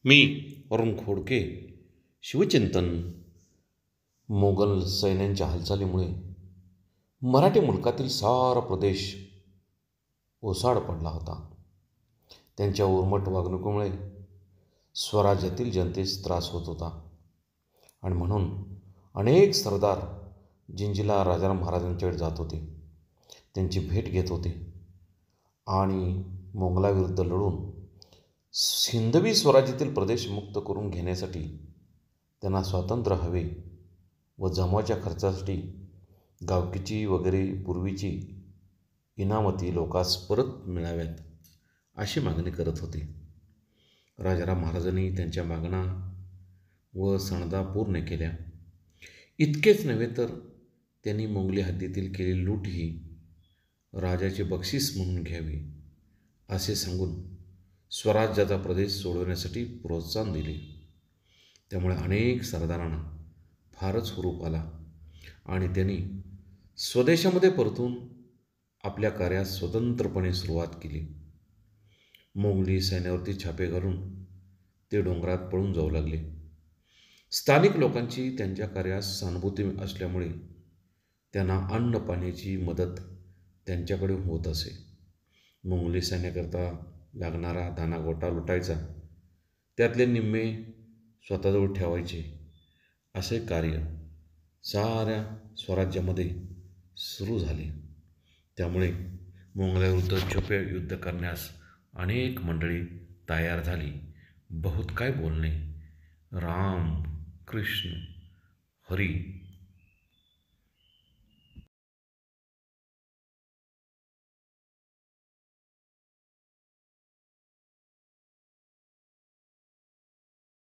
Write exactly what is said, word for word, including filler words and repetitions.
मी अरुण खोडके. शिवचिंतन. मोगल सैन्यांच्या हालचालीमुळे मराठी मुलकातील सारा प्रदेश ओसाड पडला होता. त्यांच्या उर्मट वागणुकीमुळे स्वराज्यातील जनतेस त्रास होत होता आणि म्हणून अनेक सरदार जिंजीला राजाराम महाराजांच्याकडे जात होते, त्यांची भेट घेत होते आणि मोगलाविरुद्ध लढून हिंदवी स्वराज्यातील प्रदेश मुक्त करून घेण्यासाठी त्यांना स्वातंत्र्य हवे व जमवाच्या खर्चासाठी गावकीची वगैरे पूर्वीची इनामती लोकास परत मिळाव्यात अशी मागणी करत होते. राजाराम महाराजांनी त्यांच्या मागण्या व सनदा पूर्ण केल्या. इतकेच नव्हे तर त्यांनी मोंगली हद्दीतील केलेली लूट ही राजाचे बक्षीस म्हणून घ्यावी असे सांगून स्वराज्याचा प्रदेश सोडवण्यासाठी प्रोत्साहन दिले. त्यामुळे अनेक सरदारांना फारच हुरूप आला आणि त्यांनी स्वदेशामध्ये परतून आपल्या कार्यास स्वतंत्रपणे सुरुवात केली. मोंगली सैन्यावरती छापे घालून ते डोंगरात पळून जाऊ लागले. स्थानिक लोकांची त्यांच्या कार्यास सहानुभूती असल्यामुळे त्यांना अन्न पाण्याची मदत त्यांच्याकडे होत असे. मोंगली सैन्याकरता लागणारा दानागोटा लुटायचा, त्यातले निम्मे स्वतःजवळ ठेवायचे असे कार्य साऱ्या स्वराज्यामध्ये सुरू झाले. त्यामुळे मोंगलाविरुद्ध छुपे युद्ध करण्यास अनेक मंडळी तयार झाली. बहुत काय बोलणे. राम कृष्ण हरी